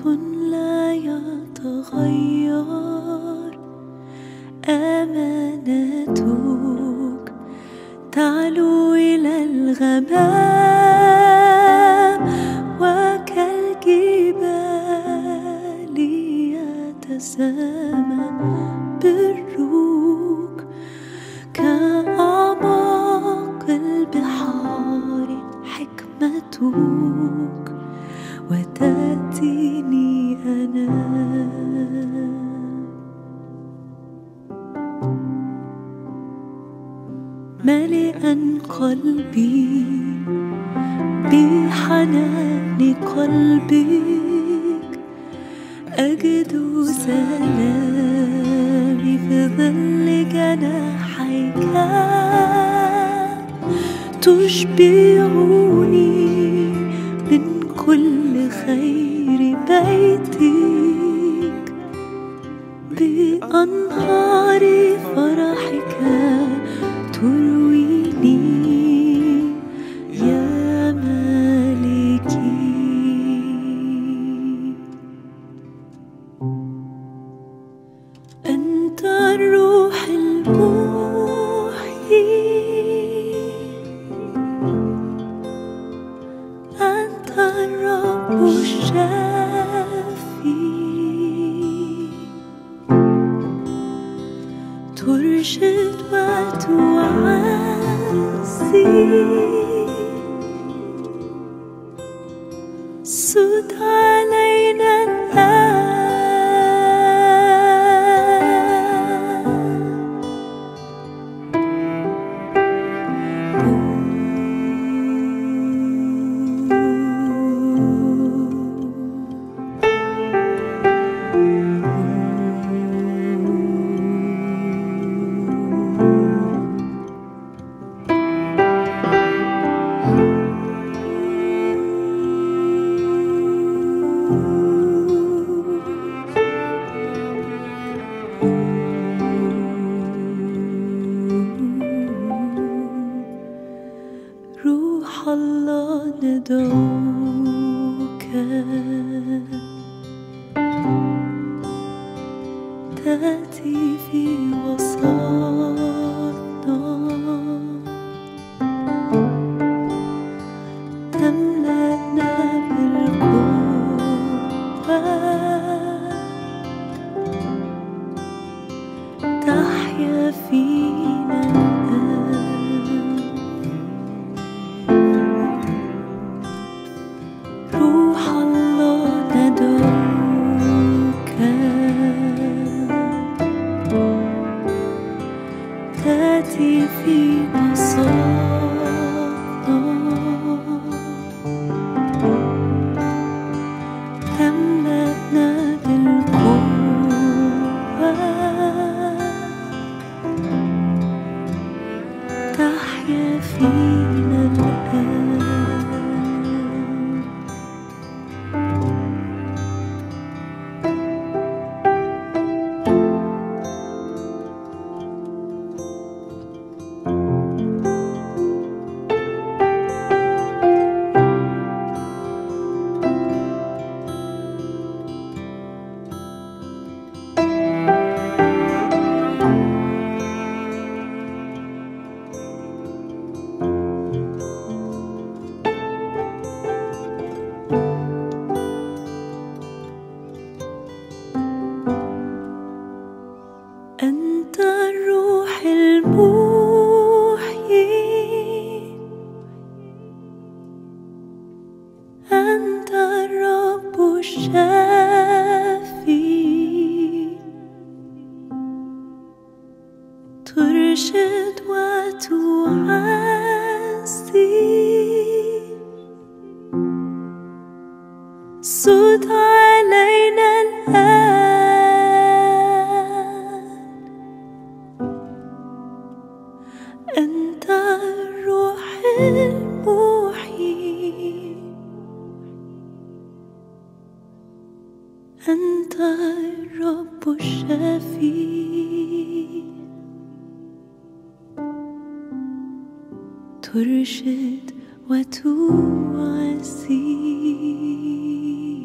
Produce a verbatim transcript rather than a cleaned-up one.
لا يتغير، أمانتك تعلو إلى الغمام، وكالجبال يتسامى برك، كأعماق البحار حكمتك وتأتيني أنا. ملئا قلبي بحنان قلبك، أجد سلامي في ظل جناحيك، تشبعني من كل خير بيتك، بأنهار فرحك ترويني يا مالكي. أنت الروح المحيي، أنت الرب الشافي، ترشد وتعزي، سد علينا الآن. روح الله ندعوك، تأتي في وسطنا، تملأنا بالقوة، تحيا فينا الآن. روح الله ندعوك، تأتي في وسطنا، تملأنا بالقوة، تحيا فينا الآن. أنت الروح المحيي، أنت الرب الشافي، ترشد وتعزي، سد علينا الآن. أنت الروح المحيي، أنت الرب الشافي، ترشد وتعزي.